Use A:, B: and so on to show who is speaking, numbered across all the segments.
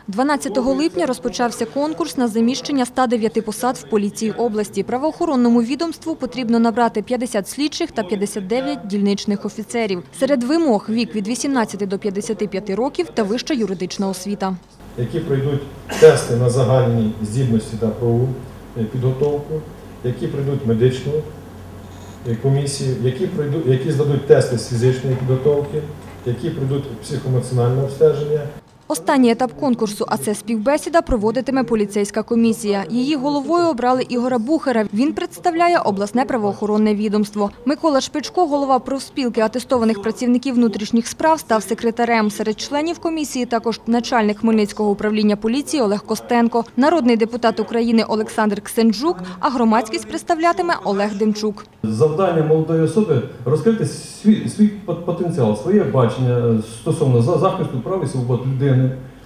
A: 12 липня розпочався конкурс на заміщення 109 посад в поліції області. Правоохоронному відомству потрібно набрати 50 слідчих та 59 дільничних офіцерів. Серед вимог – вік від 18 до 55 років та вища юридична освіта.
B: Які пройдуть тести на загальні здібності та правову підготовку, які пройдуть медичну комісію, які здадуть тести з фізичної підготовки, які пройдуть психоемоціональне обстеження.
A: Останній етап конкурсу «А це співбесіда» проводитиме поліцейська комісія. Її головою обрали Ігора Бухера. Він представляє обласне правоохоронне відомство. Микола Шпичко, голова профспілки атестованих працівників внутрішніх справ, став секретарем. Серед членів комісії також начальник Хмельницького управління поліції Олег Костенко, народний депутат України Олександр Ксенджук, а громадськість представлятиме Олег Демчук.
C: Завдання молодої особи – розкрити свій потенціал, своє бачення стосовно захисту прав і свобод людини,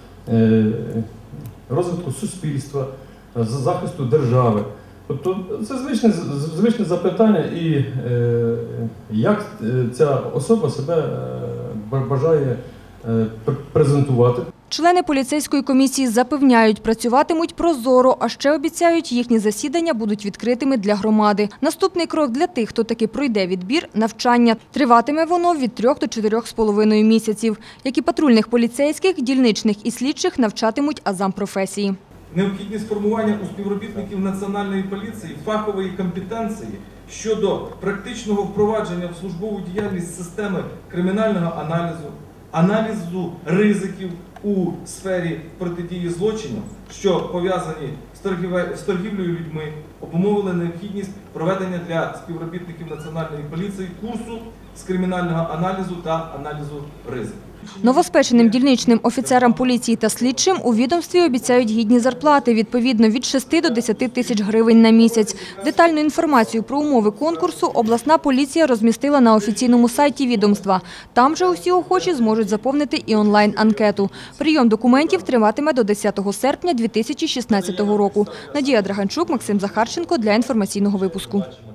C: розвитку суспільства, захисту держави. Тобто це звичне запитання і як ця особа себе бажає презентувати.
A: Члени поліцейської комісії запевняють, працюватимуть прозоро, а ще обіцяють, їхні засідання будуть відкритими для громади. Наступний крок для тих, хто таки пройде відбір – навчання. Триватиме воно від 3 до 4,5 місяців. Як і патрульних поліцейських, дільничних і слідчих навчатимуть азам професії.
D: Необхідність формування у співробітників Національної поліції фахової компетенції щодо практичного впровадження в службову діяльність системи кримінального аналізу ризиків у сфері протидії злочинам, що пов'язані з торгівлею людьми, обумовили необхідність проведення для співробітників Національної поліції курсу з кримінального аналізу та аналізу ризиків.
A: Новоспеченим дільничним офіцерам поліції та слідчим у відомстві обіцяють гідні зарплати, відповідно від 6 до 10 тисяч гривень на місяць. Детальну інформацію про умови конкурсу обласна поліція розмістила на офіційному сайті відомства. Там же усі охочі зможуть заповнити і онлайн-анкету. Прийом документів триватиме до 10 серпня 2016 року. Надія Драганчук, Максим Захарченко для інформаційного випуску.